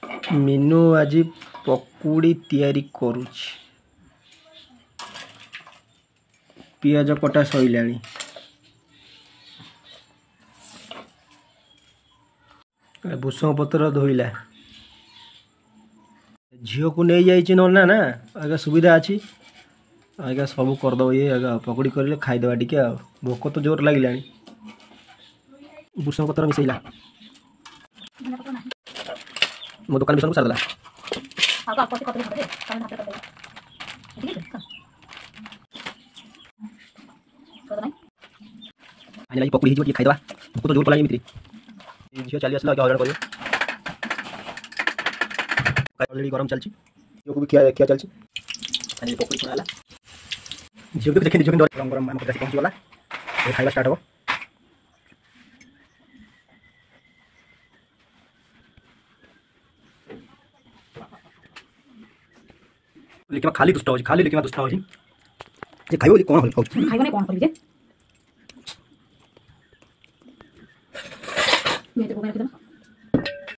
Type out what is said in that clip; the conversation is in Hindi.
मीनू आज पकुड़ी तैयारी करुछि। पियाज कटा सइलाणी। भूसंग पत्र धोइला। झील को नहीं जाइए ना ना आगे सुविधा अच्छी आगे सब करदे ये आगे पकड़ी कर खाईदे टे भोक तो जोर लगे भूसंग पत्र मिसैला मो दुकान भूसंग सारदेला लगी पकड़ी हो खाईदे भोक तो जोर लगे मित्री झील चली आसला हजान कर ऑलरेडी गरम चलची यो को भी किया चलची अनि पकड़ी छुड़ाला झील को देखि गरम गरम हम पहुंची वाला ये खाइबा स्टार्ट हो लेकिन खाली दुष्ट हो खाली लेकिन दुष्ट हो जे खाइबो कोन हो खाइबो नै कोन करबी जे मैं तो को रख दम